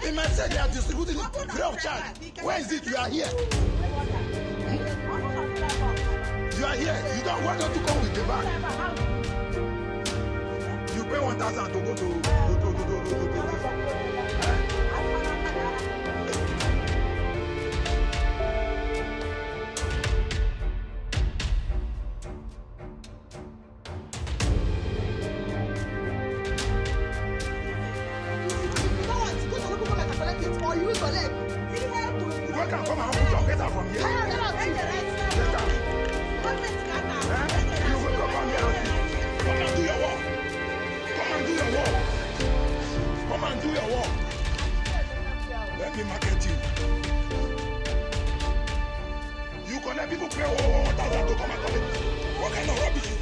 In my state, they are distributing it free of charge. Where is it? You are here. You are here. You don't want them to come with the bag. You pay 1,000 to go to. Come and put your get out from here. Get out. You will come here. Come and do your work. Come and do your work. Come and do your work. Let me market you. You collect people pay 1,000 to come and collect. What kind of rubbish is